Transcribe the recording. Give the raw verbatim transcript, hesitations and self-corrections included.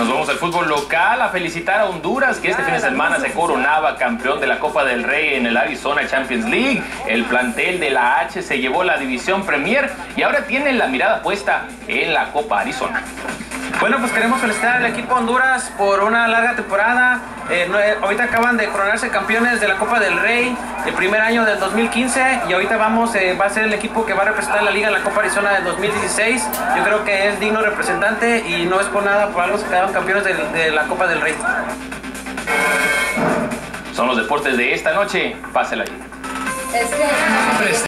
Nos vamos al fútbol local a felicitar a Honduras, que este fin de semana se coronaba campeón de la Copa del Rey en el Arizona Champions League. El plantel de la H se llevó la división Premier y ahora tienen la mirada puesta en la Copa Arizona. Bueno, pues queremos felicitar al equipo Honduras por una larga temporada. Eh, no, eh, ahorita acaban de coronarse campeones de la Copa del Rey el primer año del dos mil quince y ahorita vamos, eh, va a ser el equipo que va a representar la liga en la Copa Arizona del dos mil dieciséis. Yo creo que es digno representante y no es por nada, por algo se quedaron campeones de, de la Copa del Rey. Son los deportes de esta noche. Pásela ahí. Es que...